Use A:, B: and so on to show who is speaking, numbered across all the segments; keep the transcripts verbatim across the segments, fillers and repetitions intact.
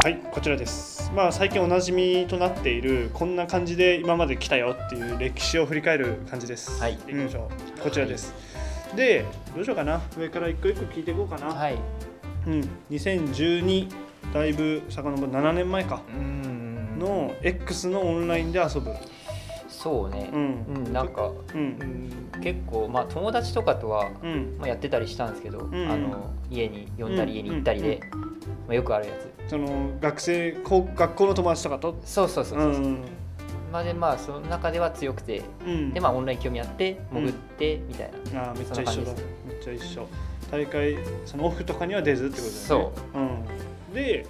A: はい、こちらです。まあ最近おなじみとなっているこんな感じで今まで来たよっていう歴史を振り返る感じです。
B: はい。
A: 行きましょう。こちらです。はい、で、どうしようかな。上から一個一個聞いていこうかな。
B: はい。
A: うん、にせんじゅうにだいぶ遡るななねんまえかの X のオンラインで遊ぶ。
B: そうね。
A: うん、
B: うん、なんか、うん、結構まあ友達とかとは、うん、まあやってたりしたんですけど、うん、あの家に呼んだり家に行ったりで、うん、まあよくあるやつ。
A: その学生学校の友達とかと。
B: そうそうそうそう。うん、まあでまあその中では強くて、うん、でまあオンライン興味あって潜ってみたいな。
A: ああめっちゃ一緒だ。めっちゃ一緒。大会そのオフとかには出ずってことだよね。
B: そう。
A: うん、で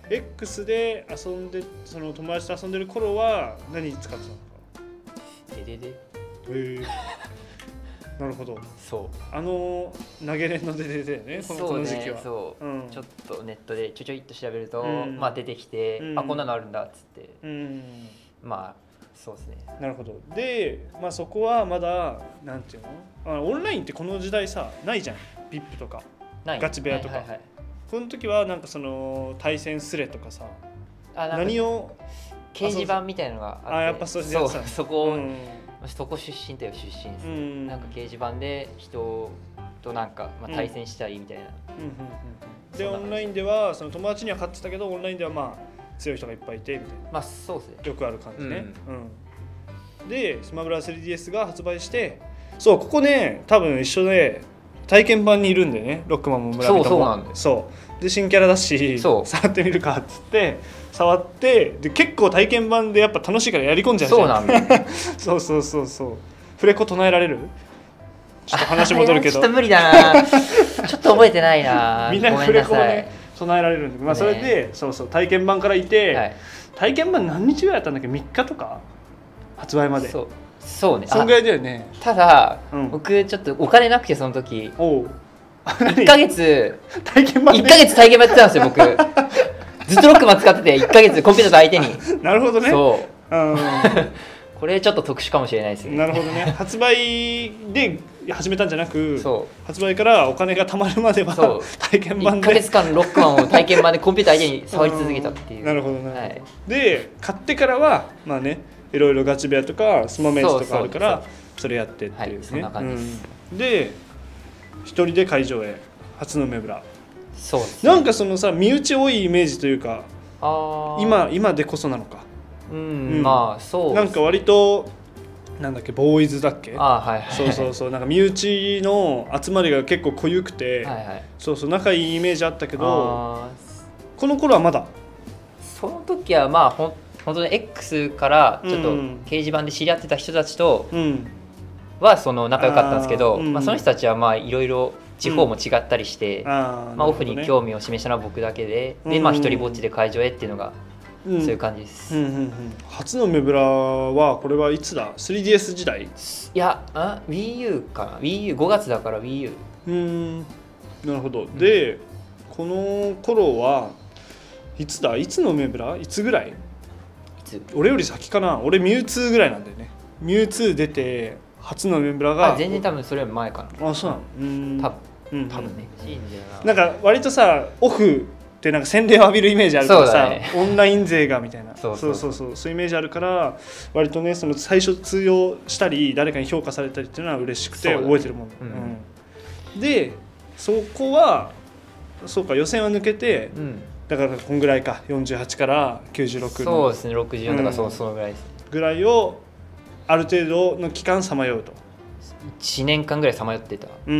A: X で遊んでその友達と遊んでる頃は何使ってたのか。
B: デデデ。へ
A: え。なるほど。
B: そう。
A: あの投げれんのデデデだよね。この、この時期は。
B: そう、うん、ちょっとネットでちょちょいっと調べると、うん、まあ出てきて、うん、あこんなのあるんだっつって、うん、まあそうですね。
A: なるほど。で、まあそこはまだなんていうの？あオンラインってこの時代さないじゃん。ビップ とかガチ部屋とか。はいはいはい、この時はなんかその対戦スレとかさ、あなんか何を
B: 掲示板みたいなのがあって、
A: あやっぱそう
B: そう、そこ、うん、そこ出身という出身です、うん、なんか掲示板で人となんか、まあ、対戦したいみたいな、
A: うん、でオンラインではその友達には勝ってたけどオンラインではまあ強い人がいっぱいいてみたいな、
B: まあそうですね、
A: よくある感じね、うんうん、でスマブラ スリーディーエス が発売してそうここね多分一緒で体験版にいるんでねロックマンも村人も
B: そうそうなんで
A: そうで新キャラだし触ってみるかっつって触ってで結構体験版でやっぱ楽しいからやり込んじゃうじゃん。
B: そうなんだ、ね、
A: そうそうそうそうフレコ唱えられるちょっと話戻るけど
B: ちょっと無理だなちょっと覚えてないな
A: みんなフレコをね唱えられるんで、まあ、それで、ね、そうそう体験版からいて、はい、体験版何日ぐらいやったんだっけみっかとか発売まで
B: そうそうね
A: そんぐらいだよね。
B: ただ、うん、僕ちょっとお金なくてその時おういっかげつ
A: 体験版で
B: いっかげつ体験版やってたんですよ僕ずっとロックマン使ってていっかげつコンピューターと相手に
A: なるほどね
B: そう、うん、これちょっと特殊かもしれないですね。
A: なるほどね発売で始めたんじゃなくそう発売からお金が貯まるまでは体験版で
B: いっかげつかんロックマンを体験版でコンピューター相手に触り続けたっていう
A: なるほどね、はい、で買ってからはまあねいろいろガチ部屋とかスマメンツとかあるからそれやってっていうね、はい、そんな感じです、うん、で一人で会場へ初のメブラ
B: そうです、ね、
A: なんかそのさ身内多いイメージというかあ今今でこそなのか
B: うん、うん、まあそう
A: なんか割となんだっけボーイズだっけ
B: あ、はいはい、
A: そうそうそうなんか身内の集まりが結構濃ゆくて、はいはい、そうそう仲いいイメージあったけどこの頃はまだ
B: その時はまあほん本当に X からちょっと掲示板で知り合ってた人たちとはその仲良かったんですけど、うんまあ、その人たちはまあいろいろ地方も違ったりして、うんあまあ、オフに興味を示したのは僕だけで、うん、でまあ一人ぼっちで会場へっていうのがそういう感じです、うんうんうんうん、
A: 初のメブラはこれはいつだ スリーディーエス 時代い
B: やあ WiiU かな WiiU ごがつだから WiiU
A: うんなるほど、うん、でこの頃はいつだいつのメブラいつぐらい俺より先かな俺ミュウツーぐらいなんだよねミュウツー出て初のメンブラが
B: 全然多分それより前かな
A: あそうなのうん
B: 多分、うん、多分ね
A: なんか割とさオフってなんか洗礼を浴びるイメージあるからさ、ね、オンライン勢がみたいなそうそうそうそうそういうイメージあるから割とねその最初通用したり誰かに評価されたりっていうのは嬉しくて覚えてるもん、うんうん、でそこはそうか予選は抜けて、うんだからこんぐらいかよんじゅうはちからきゅうじゅうろくの
B: そうですねろくじゅうよんとか、うん、そうそのぐらいです
A: ぐらいをある程度の期間さまようとい
B: ちねんかんぐらいさまよってた、うん、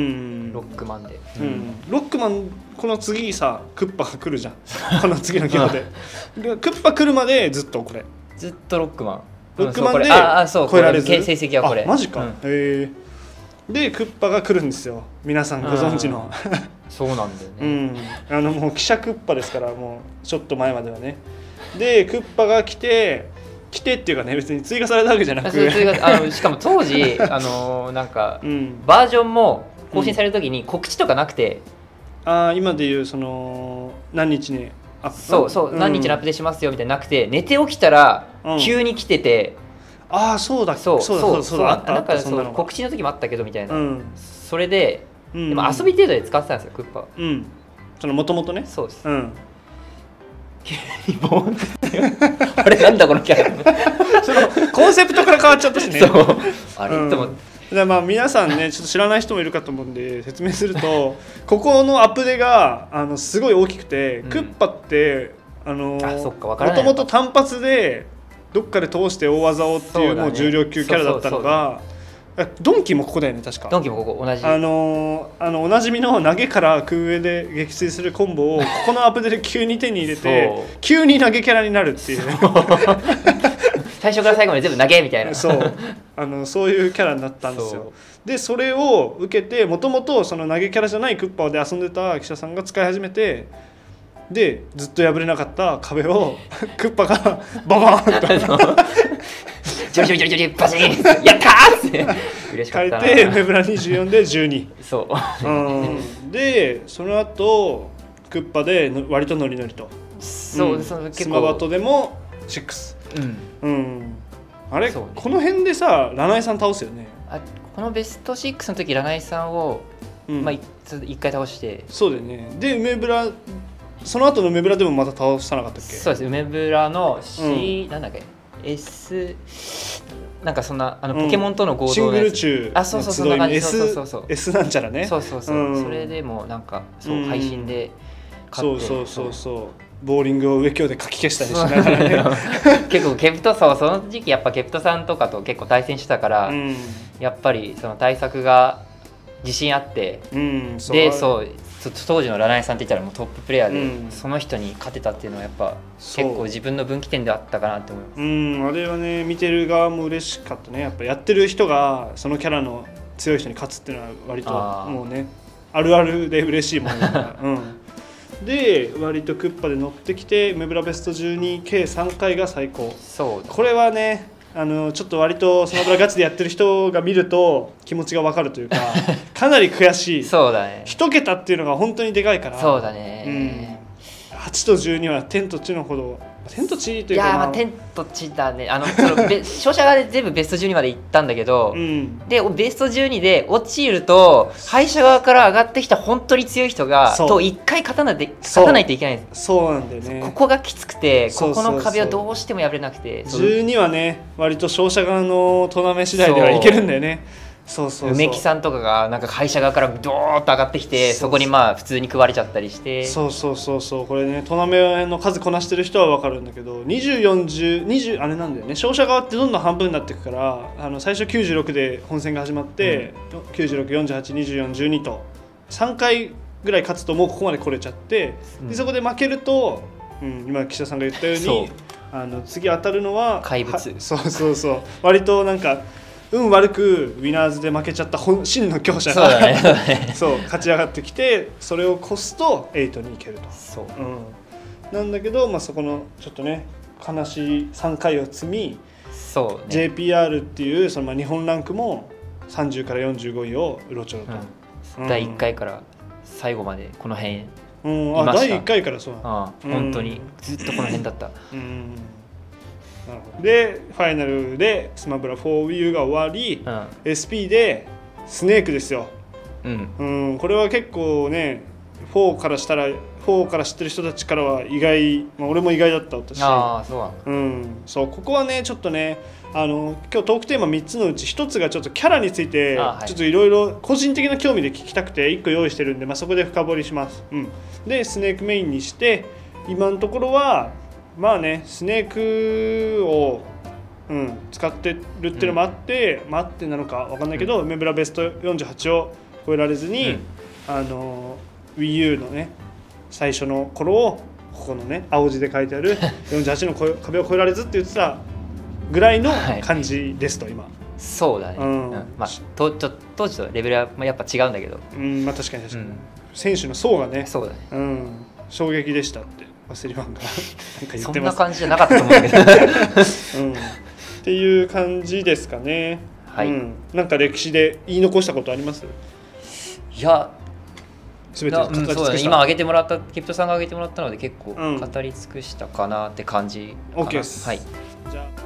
B: ロックマンで、
A: うんうん、ロックマンこの次さクッパが来るじゃんこの次の規模でクッパ来るまでずっとこれ
B: ずっとロックマン
A: ロックマンで
B: 超えられず成績はこれ
A: マジか、うん、へえでクッパが来るんですよ皆さんご存知の
B: そうなんだよね、うん、
A: あのもう記者クッパですからもうちょっと前まではねでクッパが来て来てっていうかね別に追加されたわけじゃなくて
B: あのしかも当時あのなんか、うん、バージョンも更新される時に告知とかなくて、
A: うん、あ今でいうその何日にアップ
B: そうそう、うん、何日にアップデートしますよみたいななくて寝て起きたら急に来てて、
A: うん、ああそうだ
B: そうそうそう
A: そうだ
B: なんかそう告知の時もあったけどみたいな、うん、それででも遊び程度で使ってたんですよクッパは
A: うんそのもともとね
B: そうです、
A: うん、
B: 急にボーンってあれなんだこのキャラ
A: そのコンセプトから変わっちゃったしね。
B: そうあれ、うん、と思って。
A: でまあ皆さんねちょっと知らない人もいるかと思うんで説明するとここのアップデがあのすごい大きくて、うん、クッパってあのもともと単発でどっかで通して大技をっていうもう重量級キャラだったのが、ドンキもここだよね確か。
B: ドンキもここ同じ。
A: あのー、あのおなじみの投げから空上で撃墜するコンボをここのアップデで急に手に入れて急に投げキャラになるっていう
B: 最初から最後まで全部投げみたいな
A: そうあのそういうキャラになったんですよ。でそれを受けてもともとその投げキャラじゃないクッパで遊んでた記者さんが使い始めて、でずっと破れなかった壁をクッパがババーンと
B: ジョリジョリジョリジョリバシーンやったーって嬉しかったな。
A: 変えてメブラにじゅうよんでじゅうに
B: そう、
A: うん、でその後クッパで割とノリノリと
B: そう、うん、
A: その結構スマバトでもろく、うんうん、あれ、ね、この辺でさラナイさん倒すよね。
B: あこのベストろくの時ラナイさんを、うんまあ、いっかい倒して。
A: そうだよね。で梅ブラその後の梅ブラでもまた倒さなかったっけ。
B: そうです梅ブラの C、うん、なんだっけ S なんかそんなあのポケモンとの合同のやつ、
A: シングル中
B: あそうそうそんな感じ
A: S,
B: そうそうそう
A: S なんちゃらね。
B: そうそうそう、うん、それでもなんかそう、うん、配信で
A: 勝ってそうそうそうそうボーリングを上京でかき消したりしながらね
B: 結構ケプトさその時期やっぱケプトさんとかと結構対戦してたから、うん、やっぱりその対策が自信あって、うん、でそう当時のラナイさんって言ったらもうトッププレイヤーで、うん、その人に勝てたっていうのはやっぱ結構自分の分岐点であったかなって思います。
A: うんあれはね見てる側も嬉しかったね。やっぱやってる人がそのキャラの強い人に勝つっていうのは割ともうねあるあるで嬉しいものだから、うん、で割とクッパで乗ってきてメブラベストじゅうに計さんかいが最高。
B: そう
A: これはねあのちょっと割とスマブラガチでやってる人が見ると気持ちが分かるというかかなり悔しい。
B: そうだね
A: 一桁っていうのが本当にでかいから。
B: そうだね、
A: うん、はちとじゅうには天と地のほど天と地というか、
B: いやまあ天と地だね。あのその勝者側で全部ベストじゅうにまで行ったんだけど、うん、でベストじゅうにで落ちると敗者側から上がってきた本当に強い人がといっかい勝たないと勝たないといけないんです。
A: そうなんだよね。
B: ここがきつくてここの壁をどうしても破れなくて、
A: じゅうにはね割と勝者側のトナメ次第ではいけるんだよね。そうそうそう
B: 梅木さんとかがなんか会社側からドーッと上がってきて そ, そこにまあ普通に食われちゃったりして。
A: そうそうそうそうこれねトナメの数こなしてる人は分かるんだけどにじゅう、よんじゅう、にじゅうあれなんだよね。勝者側ってどんどん半分になっていくからあの最初きゅうじゅうろくで本戦が始まって、うん、きゅうじゅうろく、よんじゅうはち、にじゅうよん、じゅうにとさんかいぐらい勝つともうここまで来れちゃって、うん、でそこで負けると、うん、今岸田さんが言ったようにあの次当たるのは
B: 怪物。
A: そうそうそう割となんか運悪くウィナーズで負けちゃった本真の強者がそう、ね、そう勝ち上がってきてそれを越すとはちに行けると。
B: そう、
A: うん、なんだけど、まあ、そこのちょっとね悲しいさんかいを積み
B: そう、ね、
A: ジェーピーアール っていうそのまあ日本ランクもさんじゅうからよんじゅうごいをうろちょろと、
B: うんうん、だいいっかいから最後までこの辺
A: うん、あだいいっかいからそう
B: ああ、うん、本当にずっとこの辺だった、うん
A: なるほど。でファイナルでスマブラ フォーウィーユー が終わり、うん、エスピー でスネークですよ、うんうん、これは結構ねフォーからしたらフォーから知ってる人たちからは意外、まあ、俺も意外だった私。
B: あそうなんだ、
A: うん、そうここはねちょっとねあの今日トークテーマみっつのうちひとつがちょっとキャラについてちょっといろいろ個人的な興味で聞きたくていっこ用意してるんで、まあ、そこで深掘りします、うん、でスネークメインにして今のところはまあねスネークを、うん、使ってるっていうのもあって、うん、まあってなのか分かんないけど、うん、メブラベストよんじゅうはちを超えられずに、うん、あの WiiU のね最初の頃をここのね青字で書いてあるよんじゅうはちの壁を越えられずって言ってたぐらいの感じですと、はい、今
B: そうだね、うんうんまあ、とちょ当時とレベルはやっぱ違うんだけど、
A: うんまあ、確かに確かに、うん、選手の層がね
B: そうだね、
A: うん、衝撃でしたってワセリマンがなんか言ってます。
B: そんな感じじゃなかったと思うんだけど、
A: うん、っていう感じですかね、はいうん、なんか歴史で言い残したことあります？
B: いや
A: 全て語り尽くした、うん
B: ね、今挙げてもらったケプトさんが挙げてもらったので結構語り尽くしたかなって感じかな、
A: うん、OK です、
B: はい、
A: じゃあ